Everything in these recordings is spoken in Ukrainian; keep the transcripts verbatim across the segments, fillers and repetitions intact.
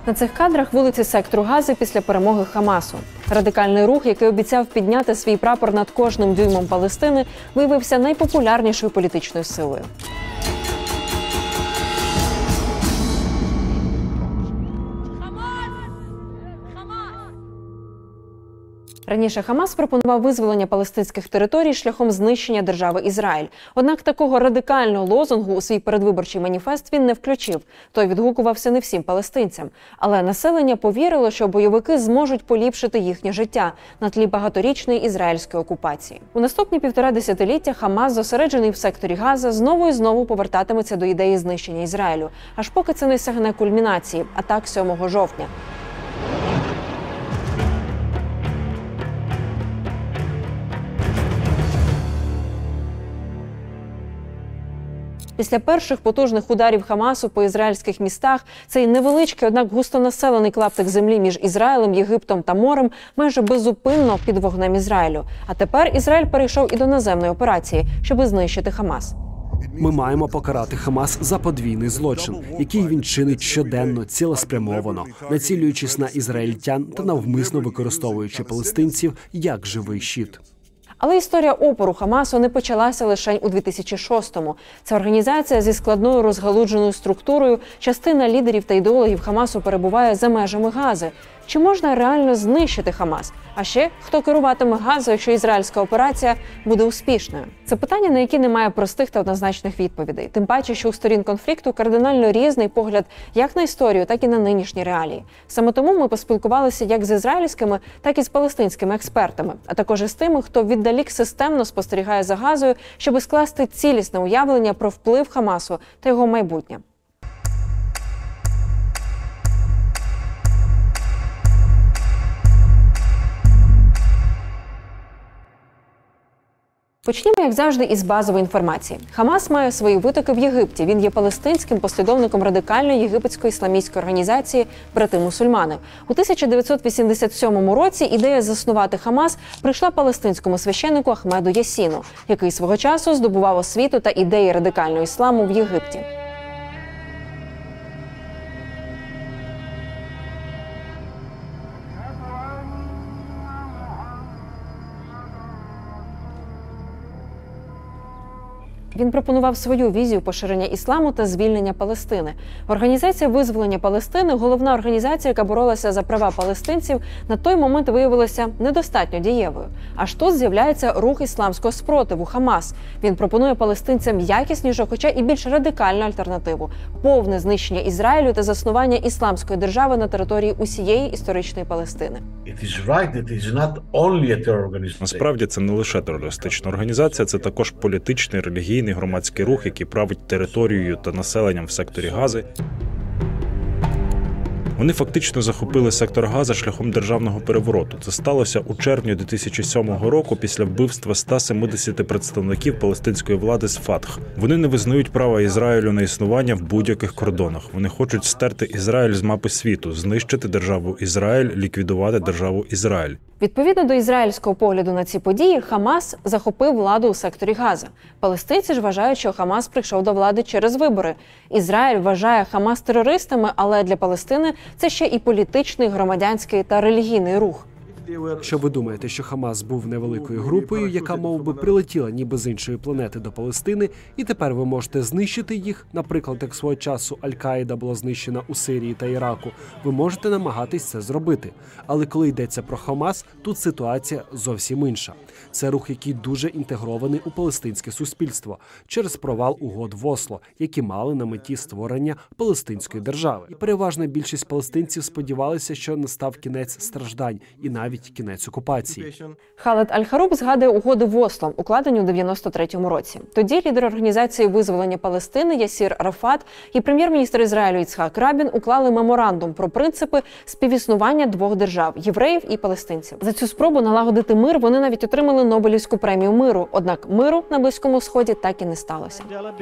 На цих кадрах вулиці сектору Гази після перемоги Хамасу. Радикальний рух, який обіцяв підняти свій прапор над кожним дюймом Палестини, виявився найпопулярнішою політичною силою. Раніше Хамас пропонував визволення палестинських територій шляхом знищення держави Ізраїль. Однак такого радикального лозунгу у свій передвиборчий маніфест він не включив. Той відгукувався не всім палестинцям. Але населення повірило, що бойовики зможуть поліпшити їхнє життя на тлі багаторічної ізраїльської окупації. У наступні півтора десятиліття Хамас, зосереджений в секторі Газа, знову і знову повертатиметься до ідеї знищення Ізраїлю, аж поки це не сягне кульмінації – атак сьомого жовтня. Після перших потужних ударів Хамасу по ізраїльських містах цей невеличкий, однак густонаселений клаптик землі між Ізраїлем, Єгиптом та морем майже безупинно під вогнем Ізраїлю. А тепер Ізраїль перейшов і до наземної операції, щоб знищити Хамас. Ми маємо покарати Хамас за подвійний злочин, який він чинить щоденно, цілеспрямовано, націлюючись на ізраїльтян та навмисно використовуючи палестинців як живий щит. Але історія опору Хамасу не почалася лише у дві тисячі шостому. Ця організація зі складною розгалудженою структурою, частина лідерів та ідеологів Хамасу перебуває за межами Гази. Чи можна реально знищити Хамас? А ще, хто керуватиме Газою, якщо ізраїльська операція буде успішною? Це питання, на які немає простих та однозначних відповідей. Тим паче, що у сторін конфлікту кардинально різний погляд як на історію, так і на нинішні реалії. Саме тому ми поспілкувалися як з ізраїльськими, так і з палестинськими експертами, а також із тими, хто віддалік системно спостерігає за Газою, щоб скласти цілісне уявлення про вплив Хамасу та його майбутнє. Почнімо, як завжди, із базової інформації. Хамас має свої витоки в Єгипті. Він є палестинським послідовником радикальної єгипетської ісламістської організації «Брати-мусульмани». У тисяча дев'ятсот вісімдесят сьомому році ідея заснувати Хамас прийшла палестинському священнику Ахмеду Ясіну, який свого часу здобував освіту та ідеї радикального ісламу в Єгипті. Він пропонував свою візію поширення ісламу та звільнення Палестини. Організація визволення Палестини, головна організація, яка боролася за права палестинців, на той момент виявилася недостатньо дієвою. Аж тут з'являється рух ісламського спротиву – Хамас. Він пропонує палестинцям якіснішу, хоча і більш радикальну альтернативу – повне знищення Ізраїлю та заснування ісламської держави на території усієї історичної Палестини. Насправді це не лише терористична організація, це також політичний, релігійний, громадський рух, який править територією та населенням в секторі Гази. Вони фактично захопили сектор Газа шляхом державного перевороту. Це сталося у червні дві тисячі сьомого року після вбивства ста семидесяти представників палестинської влади з Фатх. Вони не визнають права Ізраїлю на існування в будь-яких кордонах. Вони хочуть стерти Ізраїль з мапи світу, знищити державу Ізраїль, ліквідувати державу Ізраїль. Відповідно до ізраїльського погляду на ці події, Хамас захопив владу у секторі Газа. Палестинці ж вважають, що Хамас прийшов до влади через вибори. Ізраїль вважає Хамас терористами, але для Палестини це ще і політичний, громадянський та релігійний рух. Якщо ви думаєте, що Хамас був невеликою групою, яка мов би прилетіла ніби з іншої планети до Палестини, і тепер ви можете знищити їх, наприклад, як свого часу Аль-Каїда була знищена у Сирії та Іраку, ви можете намагатись це зробити. Але коли йдеться про Хамас, тут ситуація зовсім інша. Це рух, який дуже інтегрований у палестинське суспільство через провал угод в Осло, які мали на меті створення палестинської держави. І переважна більшість палестинців сподівалися, що настав кінець страждань і навіть кінець окупації. Халед Аль-Харуб згадує угоди в Осло, укладені у дев'яносто третьому році. Тоді лідер організації визволення Палестини Ясір Арафат і прем'єр-міністр Ізраїлю Іцхак Рабін уклали меморандум про принципи співіснування двох держав – євреїв і палестинців. За цю спробу налагодити мир вони навіть отримали Нобелівську премію миру. Однак миру на Близькому Сході так і не сталося.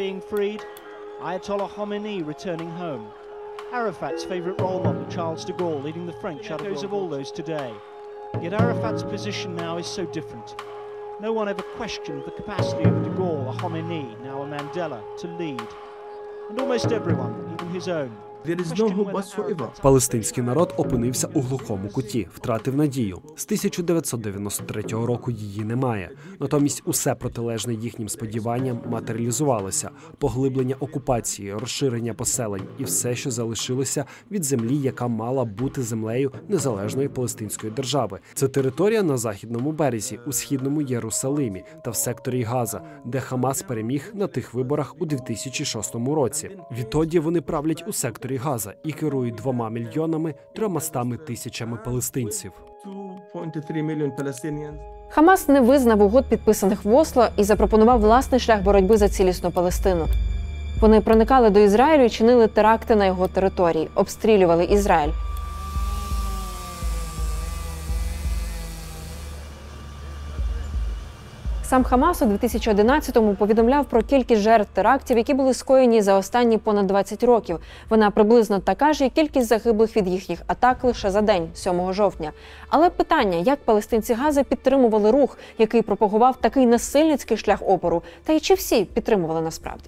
Arafat's favorite role model, Charles de Gaulle, leading the French out of all those today. Yet Arafat's position now is so different. No one ever questioned the capacity of de Gaulle, a Khomeini, now a Mandela, to lead. And almost everyone, even his own, Палестинський народ опинився у глухому куті, втратив надію. З тисяча дев'ятсот дев'яносто третього року її немає. Натомість усе протилежне їхнім сподіванням матеріалізувалося. Поглиблення окупації, розширення поселень і все, що залишилося від землі, яка мала бути землею незалежної палестинської держави. Це територія на західному березі, у східному Єрусалимі та в секторі Газа, де Хамас переміг на тих виборах у дві тисячі шостому році. Відтоді вони правлять у секторі Газа і керують двома мільйонами трьомастами тисячами палестинців. Хамас не визнав угод, підписаних в Осло, і запропонував власний шлях боротьби за цілісну Палестину. Вони проникали до Ізраїлю і чинили теракти на його території, обстрілювали Ізраїль. Сам Хамас у дві тисячі одинадцятому повідомляв про кількість жертв терактів, які були скоєні за останні понад двадцять років. Вона приблизно така ж, як кількість загиблих від їхніх атак лише за день, сьомого жовтня. Але питання, як палестинці Гази підтримували рух, який пропагував такий насильницький шлях опору, та й чи всі підтримували насправді?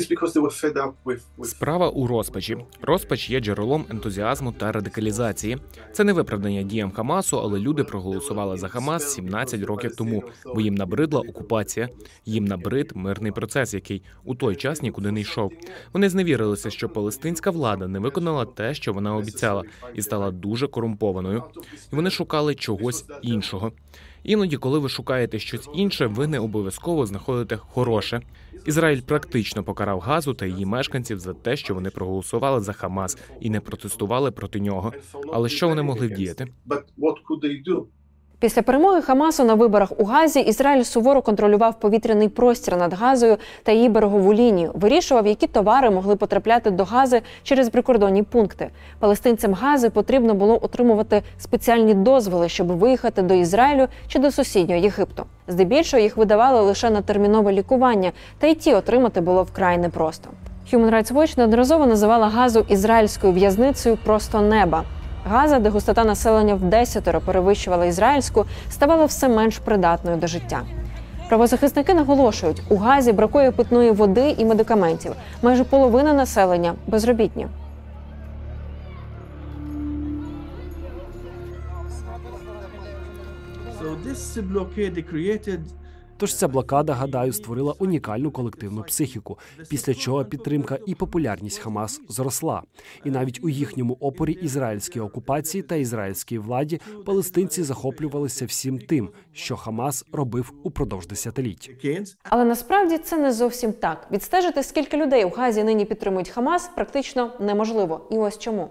Справа у розпачі. Розпач є джерелом ентузіазму та радикалізації. Це не виправдання діям Хамасу, але люди проголосували за Хамас сімнадцять років тому, бо їм набридла окупація, їм набрид мирний процес, який у той час нікуди не йшов. Вони зневірилися, що палестинська влада не виконала те, що вона обіцяла, і стала дуже корумпованою. І вони шукали чогось іншого. Іноді, коли ви шукаєте щось інше, ви не обов'язково знаходите хороше. Ізраїль практично покарав Газу та її мешканців за те, що вони проголосували за Хамас і не протестували проти нього. Але що вони могли вдіяти? Після перемоги Хамасу на виборах у Газі Ізраїль суворо контролював повітряний простір над Газою та її берегову лінію, вирішував, які товари могли потрапляти до Гази через прикордонні пункти. Палестинцям Гази потрібно було отримувати спеціальні дозволи, щоб виїхати до Ізраїлю чи до сусіднього Єгипту. Здебільшого їх видавали лише на термінове лікування, та й ті отримати було вкрай непросто. Human Rights Watch неодноразово називала Газу ізраїльською в'язницею просто неба. Газа, де густота населення вдесятеро перевищувала ізраїльську, ставала все менш придатною до життя. Правозахисники наголошують, у Газі бракує питної води і медикаментів. Майже половина населення безробітні. Тож ця блокада, гадаю, створила унікальну колективну психіку, після чого підтримка і популярність Хамас зросла. І навіть у їхньому опорі ізраїльській окупації та ізраїльській владі палестинці захоплювалися всім тим, що Хамас робив упродовж десятиліть. Але насправді це не зовсім так. Відстежити, скільки людей у Газі нині підтримують Хамас, практично неможливо. І ось чому.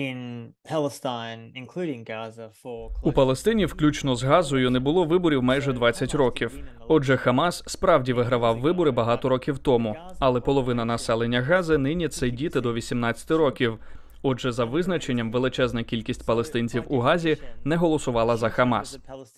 У Палестині, включно з Газою, не було виборів майже двадцять років. Отже, Хамас справді вигравав вибори багато років тому. Але половина населення Гази нині – це діти до вісімнадцяти років. Отже, за визначенням, величезна кількість палестинців у Газі не голосувала за Хамас.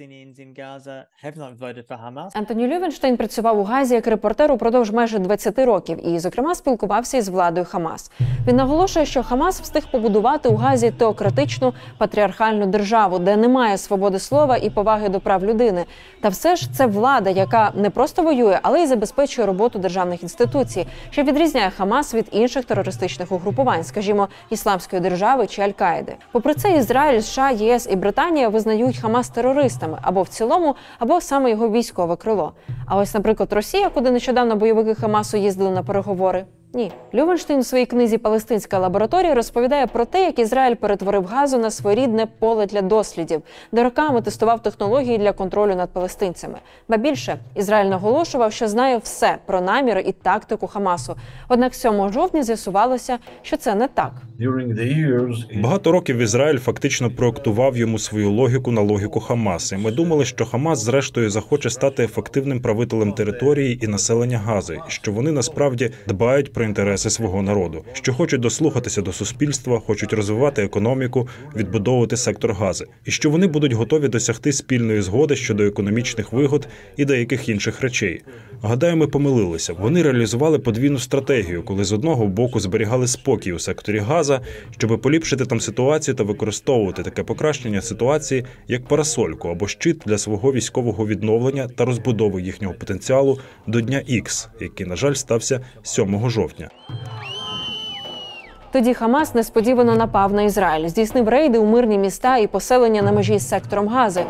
Ентоні Лювенштейн працював у Газі як репортер упродовж майже двадцяти років і, зокрема, спілкувався із владою Хамас. Він наголошує, що Хамас встиг побудувати у Газі теократичну патріархальну державу, де немає свободи слова і поваги до прав людини. Та все ж це влада, яка не просто воює, але й забезпечує роботу державних інституцій, що відрізняє Хамас від інших терористичних угрупувань, скажімо, Ісламської держави чи Аль-Каїди. Попри це, Ізраїль, США, ЄС і Британія визнають Хамас терористами або в цілому, або саме його військове крило. А ось, наприклад, Росія, куди нещодавно бойовики Хамасу їздили на переговори, ні. Лювенштейн у своїй книзі «Палестинська лабораторія» розповідає про те, як Ізраїль перетворив Газу на своєрідне поле для дослідів, де роками тестував технології для контролю над палестинцями. Ба більше, Ізраїль наголошував, що знає все про наміри і тактику Хамасу. Однак сьомого жовтня з'ясувалося, що це не так. Багато років Ізраїль фактично проектував йому свою логіку на логіку Хамаса. Ми думали, що Хамас зрештою захоче стати ефективним правителем території і населення Гази, що вони насправді дбають про інтереси свого народу, що хочуть дослухатися до суспільства, хочуть розвивати економіку, відбудовувати сектор Гази, і що вони будуть готові досягти спільної згоди щодо економічних вигод і деяких інших речей. Гадаю, ми помилилися. Вони реалізували подвійну стратегію, коли з одного боку зберігали спокій у секторі Газа, щоб поліпшити там ситуацію та використовувати таке покращення ситуації як парасольку або щит для свого військового відновлення та розбудови їхнього потенціалу до Дня Ікс, який, на жаль, стався сьомого жовтня. Тоді Хамас несподівано напав на Ізраїль, здійснив рейди у мирні міста і поселення на межі з сектором Гази.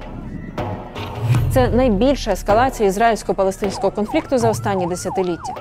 Це найбільша ескалація ізраїльсько-палестинського конфлікту за останні десятиліття.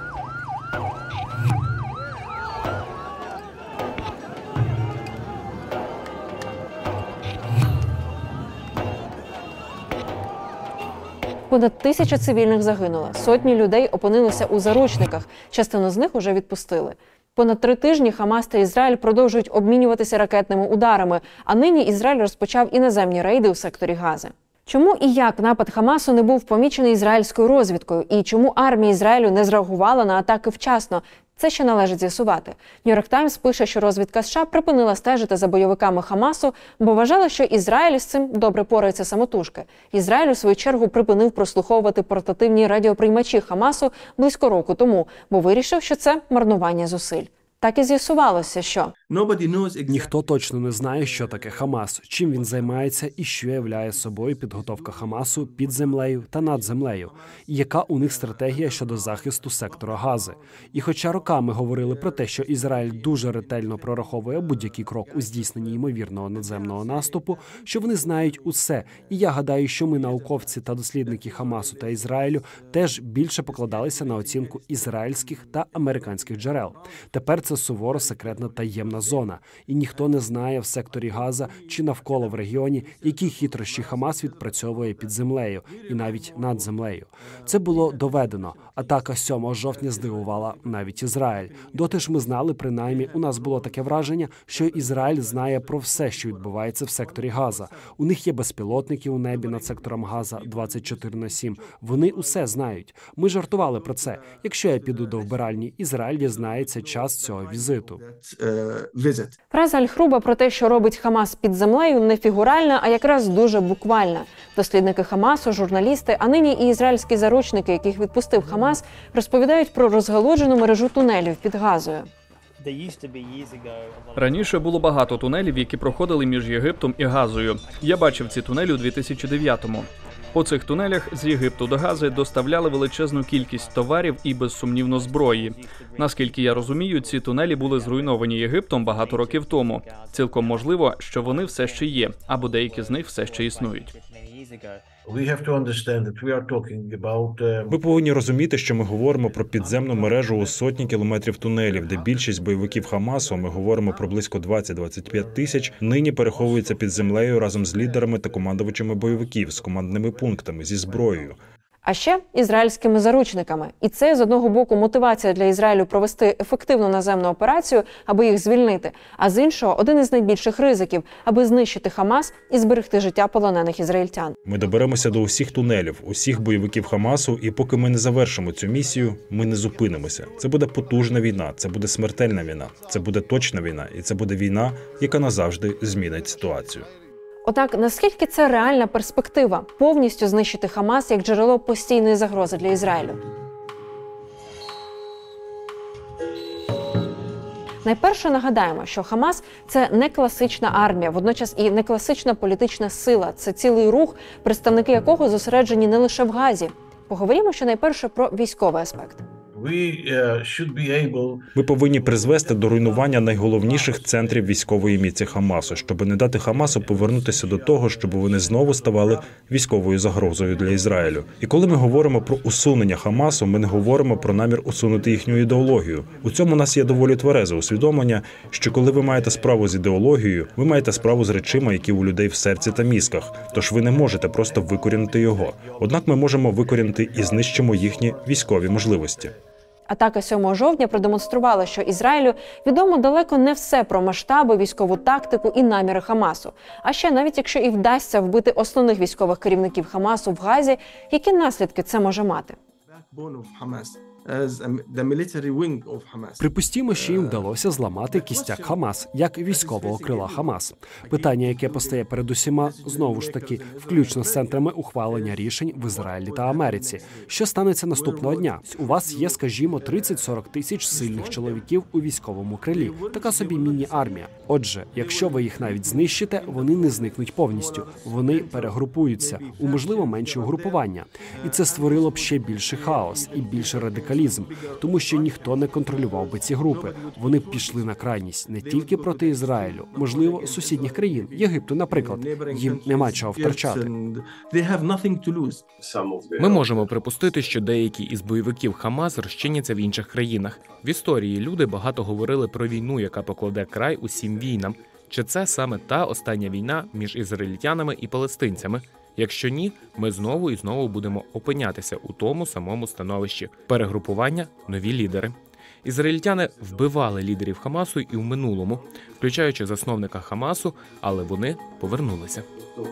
Понад тисяча цивільних загинуло, сотні людей опинилися у заручниках, частину з них уже відпустили. Понад три тижні Хамас та Ізраїль продовжують обмінюватися ракетними ударами, а нині Ізраїль розпочав іноземні рейди у секторі Гази. Чому і як напад Хамасу не був помічений ізраїльською розвідкою? І чому армія Ізраїлю не зреагувала на атаки вчасно? Це ще належить з'ясувати. Нью-Йорк Таймс пише, що розвідка США припинила стежити за бойовиками Хамасу, бо вважала, що Ізраїль з цим добре порається самотужки. Ізраїль, у свою чергу, припинив прослуховувати портативні радіоприймачі Хамасу близько року тому, бо вирішив, що це марнування зусиль. Так і з'ясувалося, що Ніхто точно не знає, що таке Хамас, чим він займається і що являє собою підготовка Хамасу під землею та над землею, і яка у них стратегія щодо захисту сектора Гази. І хоча роками говорили про те, що Ізраїль дуже ретельно прораховує будь-який крок у здійсненні ймовірного надземного наступу, що вони знають усе. І я гадаю, що ми, науковці та дослідники Хамасу та Ізраїлю, теж більше покладалися на оцінку ізраїльських та американських джерел. Тепер це суворо секретна таємна зона, і ніхто не знає в секторі Газа чи навколо в регіоні, які хитрощі Хамас відпрацьовує під землею і навіть над землею. Це було доведено. Атака сьомого жовтня здивувала навіть Ізраїль. Доти ж ми знали, принаймні, у нас було таке враження, що Ізраїль знає про все, що відбувається в секторі Газа. У них є безпілотники у небі над сектором Газа двадцять чотири на сім. Вони усе знають. Ми жартували про це. Якщо я піду до вбиральні, Ізраїль дізнається час цього візиту. Фраза Аль-Хруба про те, що робить Хамас під землею, не фігуральна, а якраз дуже буквальна. Дослідники Хамасу, журналісти, а нині і ізраїльські заручники, яких відпустив Хамас, розповідають про розгалуджену мережу тунелів під Газою. Раніше було багато тунелів, які проходили між Єгиптом і Газою. Я бачив ці тунелі у дві тисячі дев'ятому. По цих тунелях з Єгипту до Гази доставляли величезну кількість товарів і, безсумнівно, зброї. Наскільки я розумію, ці тунелі були зруйновані Єгиптом багато років тому. Цілком можливо, що вони все ще є, або деякі з них все ще існують. Ми повинні розуміти, що ми говоримо про підземну мережу у сотні кілометрів тунелів, де більшість бойовиків Хамасу, ми говоримо про близько двадцять-двадцять п'ять тисяч, нині переховуються під землею разом з лідерами та командувачами бойовиків, з командними пунктами, зі зброєю. А ще ізраїльськими заручниками. І це, з одного боку, мотивація для Ізраїлю провести ефективну наземну операцію, аби їх звільнити, а з іншого – один із найбільших ризиків, аби знищити Хамас і зберегти життя полонених ізраїльтян. Ми доберемося до усіх тунелів, усіх бойовиків Хамасу, і поки ми не завершимо цю місію, ми не зупинимося. Це буде потужна війна, це буде смертельна війна, це буде точна війна, і це буде війна, яка назавжди змінить ситуацію. Отак, наскільки це реальна перспектива – повністю знищити Хамас як джерело постійної загрози для Ізраїлю? Найперше нагадаємо, що Хамас – це не класична армія, водночас і не класична політична сила. Це цілий рух, представники якого зосереджені не лише в Газі. Поговоримо ще найперше про військовий аспект. Ми повинні призвести до руйнування найголовніших центрів військової міці Хамасу, щоб не дати Хамасу повернутися до того, щоб вони знову ставали військовою загрозою для Ізраїлю. І коли ми говоримо про усунення Хамасу, ми не говоримо про намір усунути їхню ідеологію. У цьому у нас є доволі тверезе усвідомлення, що коли ви маєте справу з ідеологією, ви маєте справу з речима, які у людей в серці та мізках. Тож ви не можете просто викорінити його. Однак ми можемо викорінити і знищимо їхні військові можливості. Атака сьомого жовтня продемонструвала, що Ізраїлю відомо далеко не все про масштаби, військову тактику і наміри Хамасу. А ще навіть якщо і вдасться вбити основних військових керівників Хамасу в Газі, які наслідки це може мати? Припустімо, що їм вдалося зламати кістяк Хамас, як військового крила Хамас. Питання, яке постає перед усіма, знову ж таки, включно з центрами ухвалення рішень в Ізраїлі та Америці. Що станеться наступного дня? У вас є, скажімо, тридцять-сорок тисяч сильних чоловіків у військовому крилі. Така собі міні-армія. Отже, якщо ви їх навіть знищите, вони не зникнуть повністю. Вони перегрупуються у, можливо, менші угрупування. І це створило б ще більший хаос і більше радикалізм. радикалізм, тому що ніхто не контролював би ці групи. Вони б пішли на крайність не тільки проти Ізраїлю, можливо, сусідніх країн, Єгипту, наприклад. Їм нема чого втрачати. Ми можемо припустити, що деякі із бойовиків Хамас розчиняться в інших країнах. В історії люди багато говорили про війну, яка покладе край усім війнам. Чи це саме та остання війна між ізраїльтянами і палестинцями? Якщо ні, ми знову і знову будемо опинятися у тому самому становищі. Перегрупування, нові лідери. Ізраїльтяни вбивали лідерів Хамасу і в минулому, включаючи засновника Хамасу, але вони повернулися.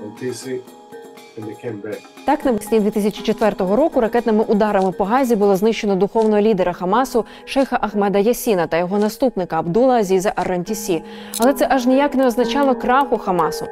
Так, навесні дві тисячі четвертого року ракетними ударами по Газі було знищено духовного лідера Хамасу шейха Ахмеда Ясіна та його наступника Абдула Азіза ар-Рантісі. Але це аж ніяк не означало краху Хамасу.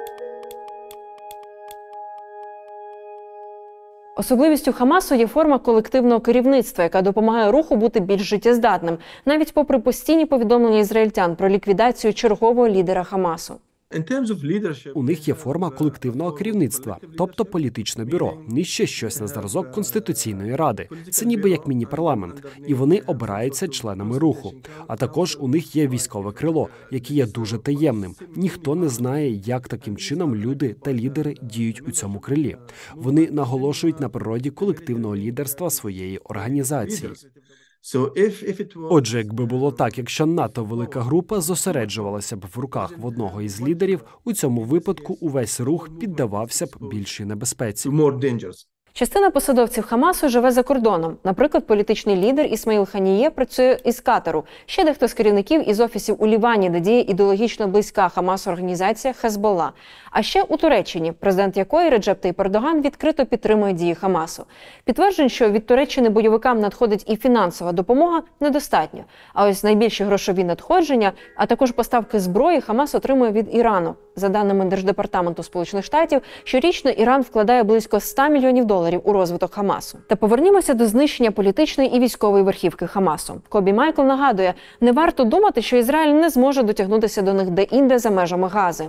Особливістю Хамасу є форма колективного керівництва, яка допомагає руху бути більш життєздатним, навіть попри постійні повідомлення ізраїльтян про ліквідацію чергового лідера Хамасу. У них є форма колективного керівництва, тобто політичне бюро, нижче щось на зразок Конституційної ради. Це ніби як міні-парламент, і вони обираються членами руху. А також у них є військове крило, яке є дуже таємним. Ніхто не знає, як таким чином люди та лідери діють у цьому крилі. Вони наголошують на природі колективного лідерства своєї організації. Отже, якби було так, якщо НАТО велика група зосереджувалася б в руках в одного із лідерів, у цьому випадку увесь рух піддавався б більшій небезпеці. Частина посадовців Хамасу живе за кордоном. Наприклад, політичний лідер Ісмаїл Ханіє працює із Катару. Ще дехто з керівників із офісів у Лівані, де діє ідеологічно близька Хамасу організація Хезболла. А ще у Туреччині, президент якої Реджеп Тайп Ердоган відкрито підтримує дії Хамасу. Підтверджень, що від Туреччини бойовикам надходить і фінансова допомога, недостатньо. А ось найбільші грошові надходження, а також поставки зброї Хамас отримує від Ірану. За даними Держдепартаменту Сполучених Штатів, щорічно Іран вкладає близько ста мільйонів доларів у розвиток Хамасу. Та повернімося до знищення політичної і військової верхівки Хамасу. Кобі Майкл нагадує, не варто думати, що Ізраїль не зможе дотягнутися до них де-інде за межами Гази.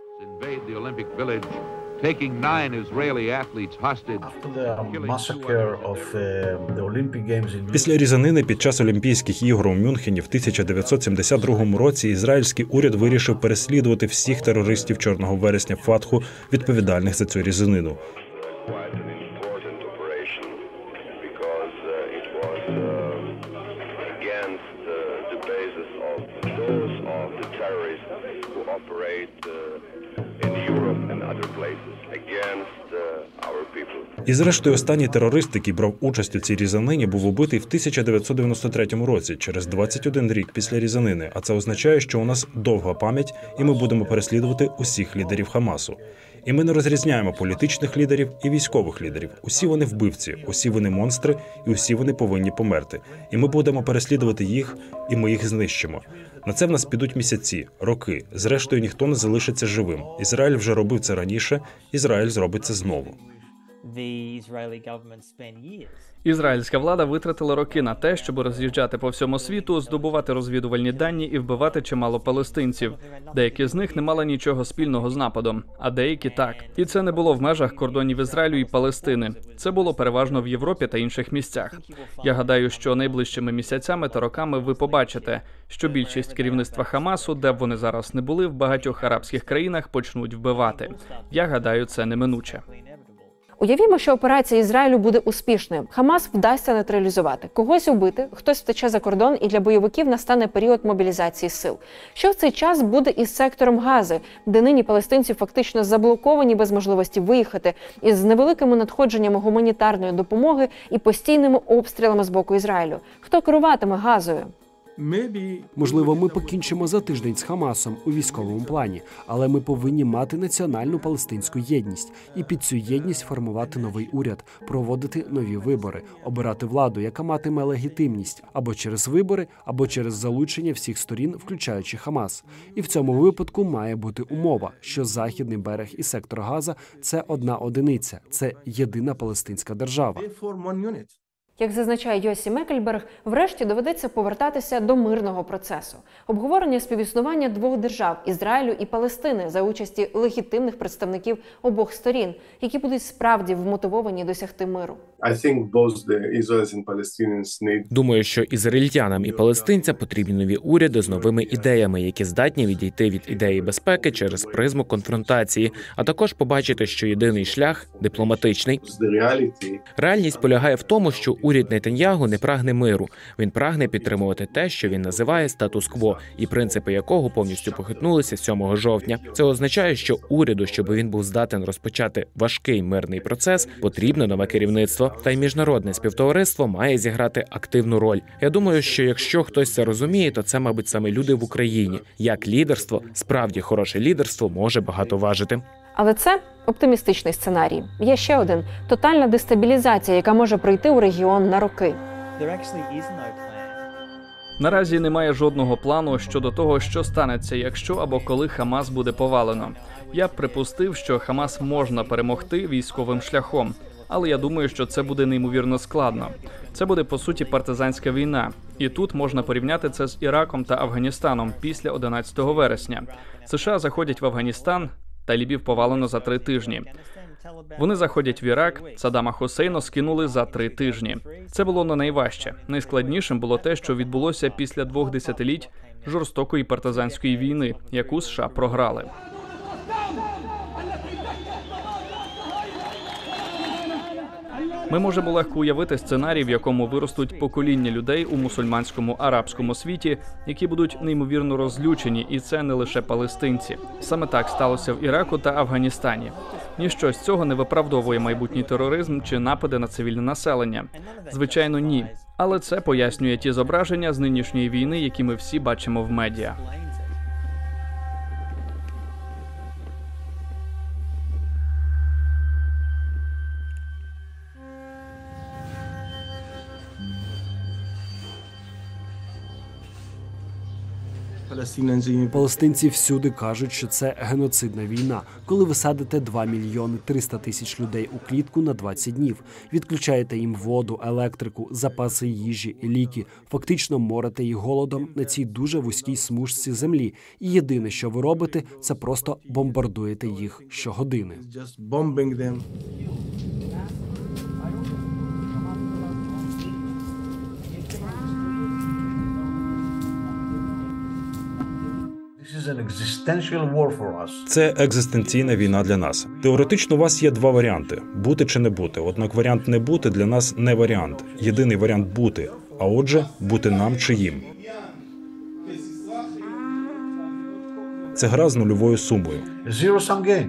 Після різанини під час Олімпійських ігор у Мюнхені в тисяча дев'ятсот сімдесят другому році ізраїльський уряд вирішив переслідувати всіх терористів Чорного вересня Фатху, відповідальних за цю різанину. І зрештою останній терорист, який брав участь у цій різанині, був убитий в тисяча дев'ятсот дев'яносто третьому році, через двадцять один рік після різанини. А це означає, що у нас довга пам'ять, і ми будемо переслідувати усіх лідерів Хамасу. І ми не розрізняємо політичних лідерів і військових лідерів. Усі вони вбивці, усі вони монстри, і усі вони повинні померти. І ми будемо переслідувати їх, і ми їх знищимо. На це в нас підуть місяці, роки. Зрештою, ніхто не залишиться живим. Ізраїль вже робив це раніше, Ізраїль зробить це знову. Ізраїльська влада витратила роки на те, щоб роз'їжджати по всьому світу, здобувати розвідувальні дані і вбивати чимало палестинців. Деякі з них не мали нічого спільного з нападом, а деякі так. І це не було в межах кордонів Ізраїлю і Палестини. Це було переважно в Європі та інших місцях. Я гадаю, що найближчими місяцями та роками ви побачите, що більшість керівництва Хамасу, де б вони зараз не були, в багатьох арабських країнах почнуть вбивати. Я гадаю, це неминуче. Уявімо, що операція Ізраїлю буде успішною. Хамас вдасться нейтралізувати. Когось убити, хтось втече за кордон, і для бойовиків настане період мобілізації сил. Що в цей час буде із сектором Гази, де нині палестинці фактично заблоковані без можливості виїхати, із невеликими надходженнями гуманітарної допомоги і постійними обстрілами з боку Ізраїлю? Хто керуватиме Газою? Можливо, ми покінчимо за тиждень з Хамасом у військовому плані, але ми повинні мати національну палестинську єдність і під цю єдність формувати новий уряд, проводити нові вибори, обирати владу, яка матиме легітимність або через вибори, або через залучення всіх сторін, включаючи Хамас. І в цьому випадку має бути умова, що Західний берег і сектор Газа – це одна одиниця, це єдина палестинська держава. Як зазначає Йосі Мекельберг, врешті доведеться повертатися до мирного процесу. Обговорення співіснування двох держав – Ізраїлю і Палестини за участі легітимних представників обох сторін, які будуть справді вмотивовані досягти миру. Думаю, що ізраїльтянам і палестинцям потрібні нові уряди з новими ідеями, які здатні відійти від ідеї безпеки через призму конфронтації, а також побачити, що єдиний шлях – дипломатичний. Реальність полягає в тому, що уряд Нетаньягу не прагне миру. Він прагне підтримувати те, що він називає статус-кво, і принципи якого повністю похитнулися сьомого жовтня. Це означає, що уряду, щоб він був здатен розпочати важкий мирний процес, потрібно нове керівництво. Та й міжнародне співтовариство має зіграти активну роль. Я думаю, що якщо хтось це розуміє, то це, мабуть, саме люди в Україні. Як лідерство, справді хороше лідерство може багато важити. Але це оптимістичний сценарій. Є ще один – тотальна дестабілізація, яка може прийти у регіон на роки. Наразі немає жодного плану щодо того, що станеться, якщо або коли Хамас буде повалено. Я б припустив, що Хамас можна перемогти військовим шляхом. Але я думаю, що це буде неймовірно складно. Це буде, по суті, партизанська війна. І тут можна порівняти це з Іраком та Афганістаном після одинадцятого вересня. США заходять в Афганістан, талібів повалено за три тижні. Вони заходять в Ірак, Саддама Хусейна скинули за три тижні. Це було не найважче. Найскладнішим було те, що відбулося після двох десятиліть жорстокої партизанської війни, яку США програли. Ми можемо легко уявити сценарій, в якому виростуть покоління людей у мусульманському арабському світі, які будуть неймовірно розлючені, і це не лише палестинці. Саме так сталося в Іраку та Афганістані. Ніщо з цього не виправдовує майбутній тероризм чи напади на цивільне населення. Звичайно, ні. Але це пояснює ті зображення з нинішньої війни, які ми всі бачимо в медіа. Палестинці всюди кажуть, що це геноцидна війна, коли ви садите два мільйони триста тисяч людей у клітку на двадцять днів, відключаєте їм воду, електрику, запаси їжі, ліки, фактично морите їх голодом на цій дуже вузькій смужці землі. І єдине, що ви робите, це просто бомбардуєте їх щогодини. Це екзистенційна війна для нас. Теоретично у вас є два варіанти – бути чи не бути. Однак варіант не бути для нас не варіант. Єдиний варіант – бути. А отже, бути нам чи їм. Це гра з нульовою сумою. Zero-sum game.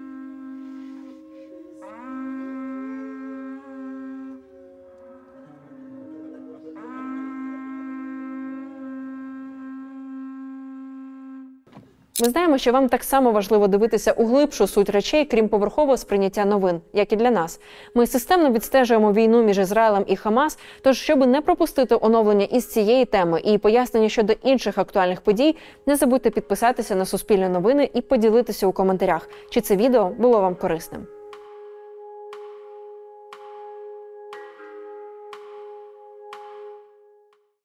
Ми знаємо, що вам так само важливо дивитися у глибшу суть речей, крім поверхового сприйняття новин, як і для нас. Ми системно відстежуємо війну між Ізраїлем і Хамас, тож, щоб не пропустити оновлення із цієї теми і пояснення щодо інших актуальних подій, не забудьте підписатися на Суспільне новини і поділитися у коментарях, чи це відео було вам корисним.